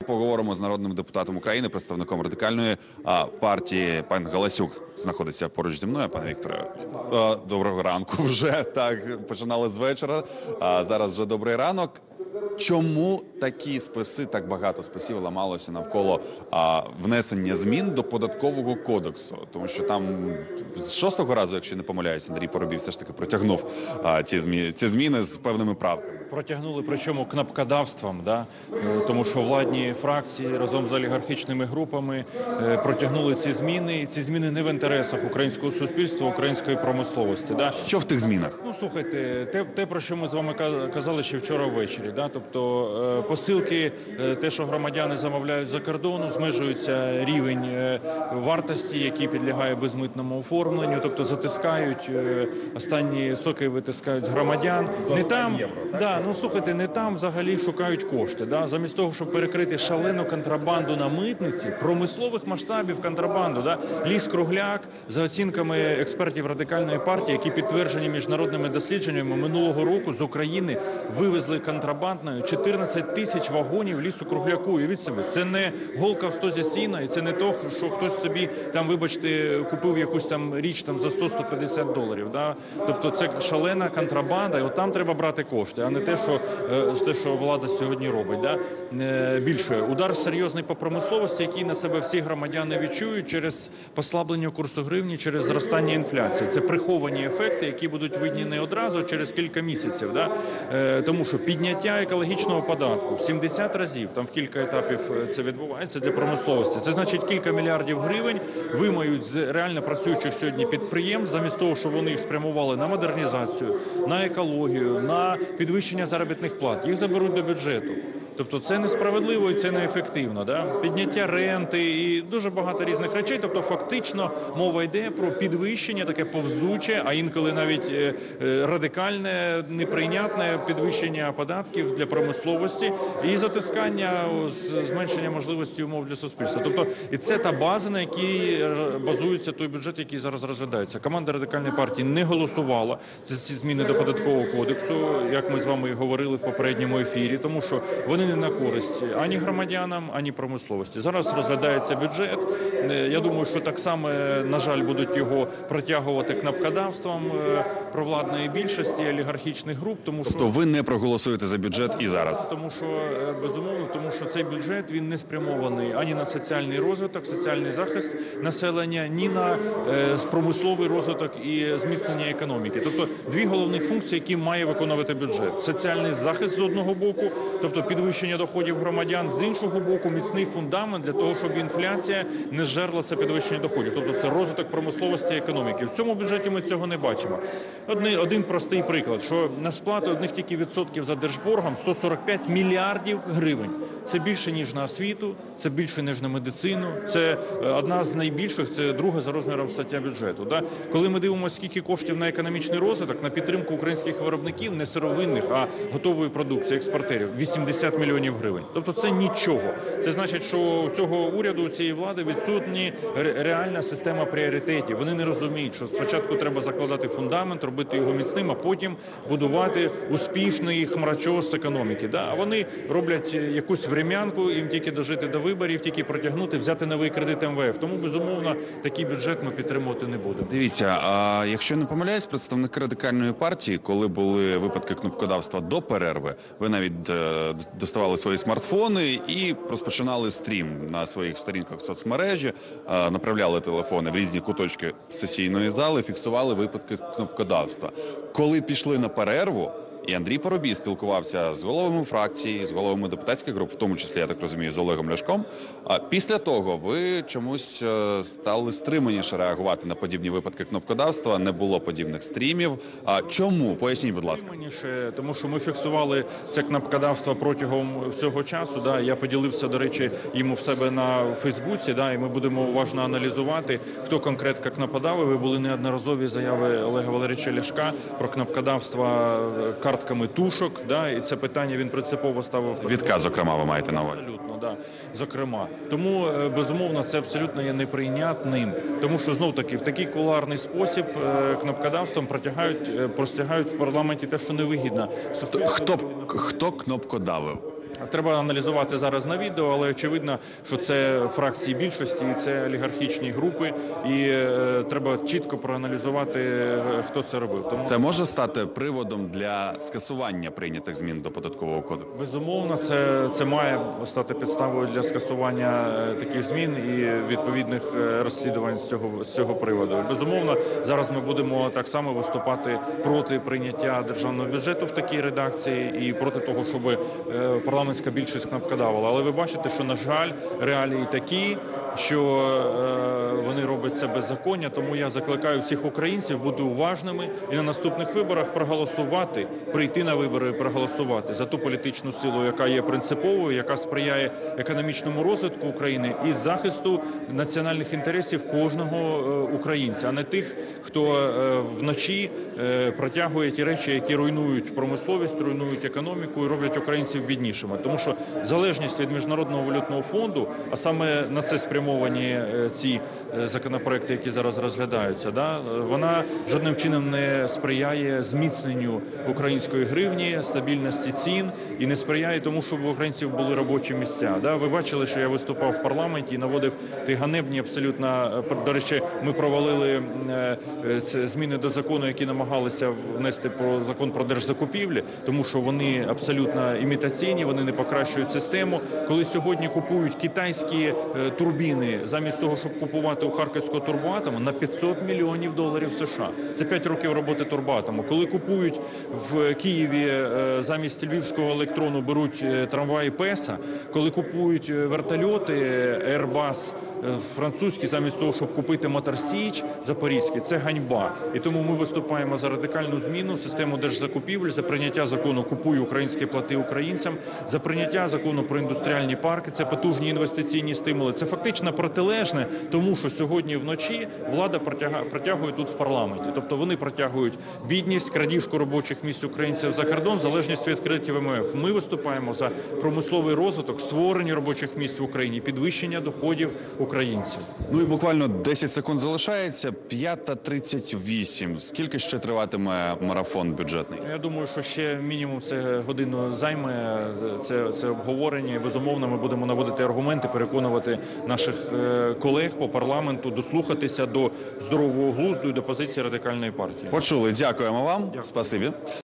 Поговоримо з народним депутатом України, представником радикальної партії. Пан Галасюк знаходиться поруч зі мною. Пане Вікторе, доброго ранку вже. Так, починали з вечора, зараз вже добрий ранок. Чому такі списи, так багато списів ламалося навколо внесення змін до Податкового кодексу? Тому що там з 6-го разу, якщо не помиляюсь, Андрій Парубій все ж таки протягнув ці зміни з певними правками. Протягнули, причому кнопкодавством, да? Тому що владні фракції разом з олігархічними групами протягнули ці зміни. І ці зміни не в інтересах українського суспільства, української промисловості. Да? Що в тих змінах? Ну, слухайте, те, про що ми з вами казали ще вчора ввечері. Да? Тобто посилки, те, що громадяни замовляють за кордону, змежується рівень вартості, який підлягає безмитному оформленню. Тобто затискають, останні соки витискають з громадян. До не 100 там, євро, так? Да, ну слухайте, не там взагалі шукають кошти. Да? Замість того, щоб перекрити шалену контрабанду на митниці, промислових масштабів контрабанду, да? Ліс-кругляк, за оцінками експертів радикальної партії, які підтверджені міжнародними дослідженнями, минулого року з України вивезли контрабандною 14 тисяч вагонів лісу-кругляку. Уявіть собі, це не голка в стозі сіна, і це не то, що хтось собі там, вибачте, купив якусь там річ там за $100-150. Да? Тобто це шалена контрабанда, і от там треба брати кошти, а не те, що влада сьогодні робить. Да? Більше удар серйозний по промисловості, який на себе всі громадяни відчують через послаблення курсу гривні, через зростання інфляції. Це приховані ефекти, які будуть видні не одразу, а через кілька місяців. Да? Тому що підняття екологічного податку в 70 разів, там в кілька етапів це відбувається для промисловості. Це значить кілька мільярдів гривень вимають з реально працюючих сьогодні підприємств, замість того, щоб вони їх спрямували на модернізацію, на екологію, на підвищення заробітних плат. Їх заберуть до бюджету. Тобто це несправедливо і це неефективно. Да? Підняття ренти і дуже багато різних речей. Тобто фактично мова йде про підвищення, таке повзуче, а інколи навіть радикальне, неприйнятне підвищення податків для промисловості і затискання, зменшення можливості умов для суспільства. Тобто і це та база, на якій базується той бюджет, який зараз розглядається. Команда радикальної партії не голосувала за ці зміни до Податкового кодексу, як ми з вами говорили в попередньому ефірі, тому що вони не на користь ані громадянам, ані промисловості. Зараз розглядається бюджет. Я думаю, що так само, на жаль, будуть його протягувати кнопкодавством провладної більшості олігархічних груп. Тобто ви не проголосуєте за бюджет і зараз? Тому що, безумовно, тому що цей бюджет, він не спрямований ані на соціальний розвиток, соціальний захист населення, ні на промисловий розвиток і зміцнення економіки. Тобто дві головних функції, які має виконувати бюджет. Соціальний захист з одного боку, тобто підвищення доходів громадян, з іншого боку міцний фундамент для того, щоб інфляція не зжерла це підвищення доходів. Тобто це розвиток промисловості і економіки. В цьому бюджеті ми цього не бачимо. Один простий приклад, що на сплату одних тільки відсотків за держборгом 145 мільярдів гривень. Це більше, ніж на освіту, це більше, ніж на медицину, це одна з найбільших, це друга за розміром стаття бюджету. Да? Коли ми дивимося, скільки коштів на економічний розвиток, на підтримку українських виробників, не сировинних, а готової продукції, експортерів, 80 мільйонів гривень. Тобто це нічого. Це значить, що у цього уряду, у цієї влади відсутні реальна система пріоритетів. Вони не розуміють, що спочатку треба закладати фундамент, робити його міцним, а потім будувати успішний хмарочос економіки. Да? А вони роблять якусь врем'янку, їм тільки дожити до виборів, тільки протягнути, взяти новий кредит МВФ. Тому, безумовно, такий бюджет ми підтримувати не будемо. Дивіться, а якщо не помиляюсь, представники радикальної партії, коли були випадки кнопкодавства до перерви, ви навіть доставали свої смартфони і розпочинали стрім на своїх сторінках в соцмережі, направляли телефони в різні куточки сесійної зали, фіксували випадки кнопкодавства. Коли пішли на перерву, і Андрій Парубій спілкувався з головами фракції, з головами депутатських груп, в тому числі, я так розумію, з Олегом Ляшком. А після того ви чомусь стали стриманіше реагувати на подібні випадки кнопкодавства, не було подібних стрімів. А чому? Поясніть, будь ласка. Стриманіше, тому що ми фіксували це кнопкодавство протягом всього часу. Да? Я поділився, до речі, йому в себе на Фейсбуці, да? І ми будемо уважно аналізувати, хто конкретно кнопкодавив. Ви були неодноразові заяви Олега Валерійовича Ляшка про кнопкодавство картками тушок, да, і це питання він принципово ставив. Відказ, зокрема, ви маєте на увазі? Абсолютно, да, зокрема. Тому, безумовно, це абсолютно є неприйнятним, тому що, знов-таки, в такий кулуарний спосіб кнопкодавством простягають в парламенті те, що невигідно. Хто кнопкодавив? Треба аналізувати зараз на відео, але очевидно, що це фракції більшості, це олігархічні групи, і треба чітко проаналізувати, хто це робив. Тому Це може стати приводом для скасування прийнятих змін до податкового кодексу? безумовно, це має стати підставою для скасування таких змін і відповідних розслідувань з цього приводу. Безумовно, зараз ми будемо так само виступати проти прийняття державного бюджету в такій редакції і проти того, щоб парламентська більшість кнопкодавила. Але ви бачите, що, на жаль, реалії такі, що вони роблять це беззаконня. Тому я закликаю всіх українців бути уважними і на наступних виборах проголосувати, прийти на вибори і проголосувати за ту політичну силу, яка є принциповою, яка сприяє економічному розвитку України і захисту національних інтересів кожного українця, а не тих, хто вночі протягує ті речі, які руйнують промисловість, руйнують економіку і роблять українців біднішими. Тому що залежність від Міжнародного валютного фонду, а саме на це спрямовані ці законопроекти, які зараз розглядаються, вона жодним чином не сприяє зміцненню української гривні, стабільності цін і не сприяє тому, щоб у українців були робочі місця. Ви бачили, що я виступав в парламенті і наводив ті ганебні абсолютно, до речі, ми провалили зміни до закону, які намагалися внести про закон про держзакупівлі, тому що вони абсолютно імітаційні, вони не покращують систему. Коли сьогодні купують китайські турбіни, замість того, щоб купувати у Харківського Турбоатому, на $500 мільйонів США. Це 5 років роботи Турбоатому. Коли купують в Києві замість львівського електрону, беруть трамваї Песа, коли купують вертольоти Airbus французькі, замість того, щоб купити Мотор Січ запорізький, це ганьба. І тому ми виступаємо за радикальну зміну в систему держзакупівель, за прийняття закону «Купуй українське, плати українцям», за прийняття закону про індустріальні парки, це потужні інвестиційні стимули. Це фактично протилежне тому, що сьогодні вночі влада протягує тут в парламенті. Тобто вони протягують бідність, крадіжку робочих місць українців за кордон, залежність від кредитів МВФ. Ми виступаємо за промисловий розвиток, створення робочих місць в Україні, підвищення доходів українців. Ну і буквально 10 секунд залишається. 5:38. Скільки ще триватиме марафон бюджетний? Я думаю, що ще мінімум це годину займе це обговорення. Безумовно, ми будемо наводити аргументи, переконувати наших колег по парламенту, дослухатися до здорового глузду і до позиції Радикальної партії. Почули. Дякуємо вам. Спасибі.